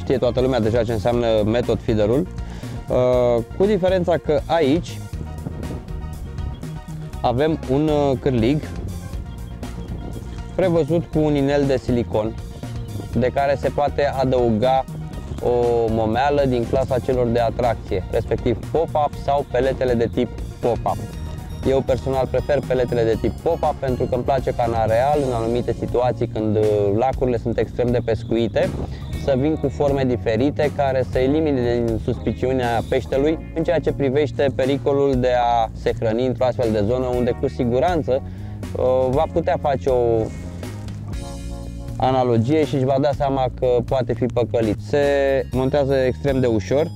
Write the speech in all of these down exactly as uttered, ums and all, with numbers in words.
știe toată lumea deja ce înseamnă method feeder-ul, cu diferența că aici avem un cârlig prevăzut cu un inel de silicon de care se poate adăuga o momeală din clasa celor de atracție, respectiv pop-up sau peletele de tip pop-up. Eu personal prefer peletele de tip pop-up pentru că îmi place ca în areal, în anumite situații când lacurile sunt extrem de pescuite, să vin cu forme diferite care să elimine din suspiciunea peștelui în ceea ce privește pericolul de a se hrăni într-o astfel de zonă unde cu siguranță va putea face o analogie și își va da seama că poate fi păcălit. Se montează extrem de ușor.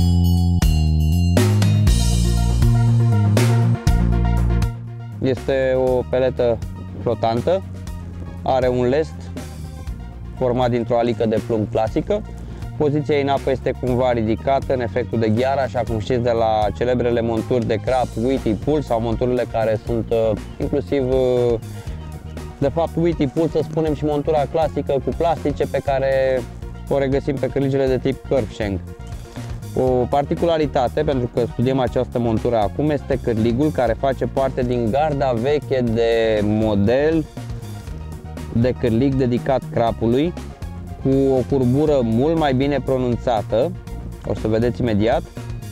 Este o peletă flotantă, are un lest format dintr-o alică de plumb clasică. Poziția în apă este cumva ridicată în efectul de gheară, așa cum știți de la celebrele monturi de crab Witty Pull sau monturile care sunt uh, inclusiv uh, de fapt Witty Pull, să spunem, și montura clasică cu plastice pe care o regăsim pe cârligele de tip curve shank. O particularitate, pentru că studiem această montură acum, este cârligul care face parte din garda veche de model de cârlig dedicat crapului, cu o curbură mult mai bine pronunțată, o să vedeți imediat,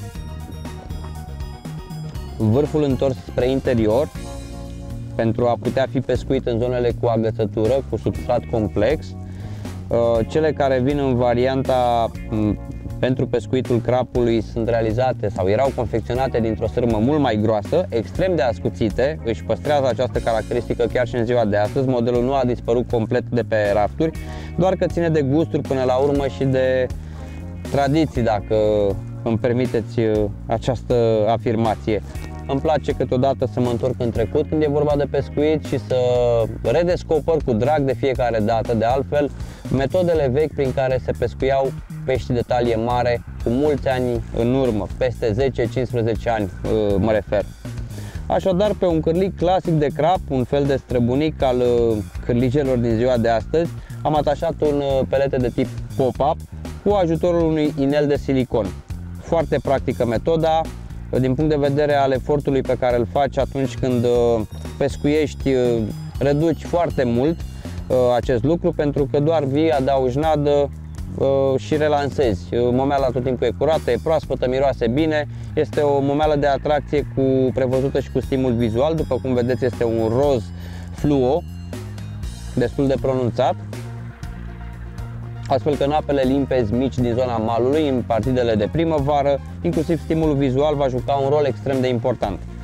vârful întors spre interior pentru a putea fi pescuit în zonele cu agățătură, cu substrat complex. Cele care vin în varianta pentru pescuitul crapului sunt realizate sau erau confecționate dintr-o sârmă mult mai groasă, extrem de ascuțite, își păstrează această caracteristică chiar și în ziua de astăzi. Modelul nu a dispărut complet de pe rafturi, doar că ține de gusturi până la urmă și de tradiții, dacă îmi permiteți această afirmație. Îmi place câteodată să mă întorc în trecut când e vorba de pescuit și să redescoper cu drag de fiecare dată, de altfel, metodele vechi prin care se pescuiau pești de talie mare cu mulți ani în urmă, peste zece cincisprezece ani mă refer. Așadar, pe un cârlig clasic de crap, un fel de străbunic al cârligelor din ziua de astăzi, am atașat un pelete de tip pop-up cu ajutorul unui inel de silicon. Foarte practică metoda din punct de vedere al efortului pe care îl faci atunci când pescuiești, reduci foarte mult acest lucru, pentru că doar vii, adaugi nadă și relansezi. Momeala tot timpul e curată, e proaspătă, miroase bine. Este o momeală de atracție cu, prevăzută și cu stimul vizual. După cum vedeți, este un roz fluo destul de pronunțat, astfel că în apele limpezi mici din zona malului, în partidele de primăvară, inclusiv stimulul vizual va juca un rol extrem de important.